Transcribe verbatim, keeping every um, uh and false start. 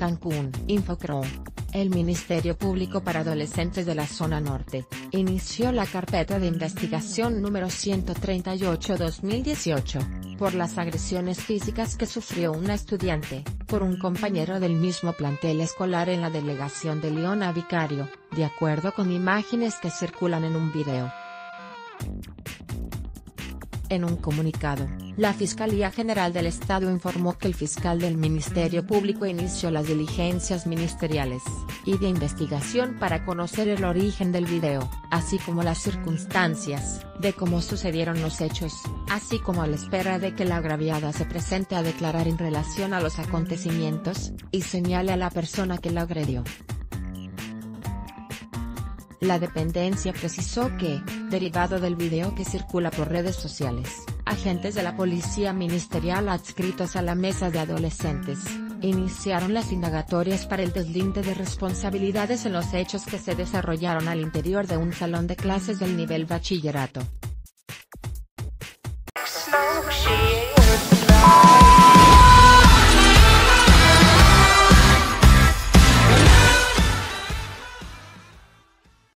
Cancún. Infocro. El Ministerio Público para Adolescentes de la Zona Norte, inició la carpeta de investigación número ciento treinta y ocho barra dos mil dieciocho, por las agresiones físicas que sufrió una estudiante, por un compañero del mismo plantel escolar en la delegación de León a Vicario, de acuerdo con imágenes que circulan en un video. En un comunicado, la Fiscalía General del Estado informó que el fiscal del Ministerio Público inició las diligencias ministeriales y de investigación para conocer el origen del video, así como las circunstancias de cómo sucedieron los hechos, así como a la espera de que la agraviada se presente a declarar en relación a los acontecimientos, y señale a la persona que la agredió. La dependencia precisó que, derivado del video que circula por redes sociales, agentes de la Policía Ministerial adscritos a la Mesa de Adolescentes, iniciaron las indagatorias para el deslinde de responsabilidades en los hechos que se desarrollaron al interior de un salón de clases del nivel bachillerato.